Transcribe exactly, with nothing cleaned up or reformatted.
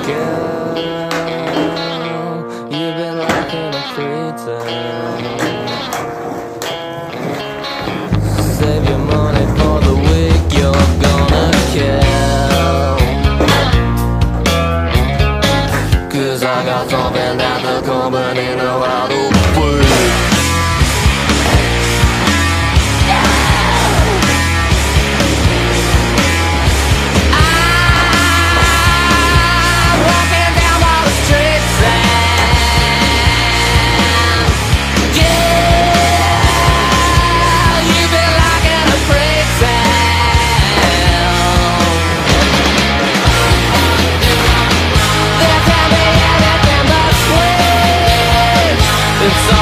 Girl, you've been lacking a pretend. Save your money for the week you're gonna kill. 'Cause I got something that the company know how to fix. It's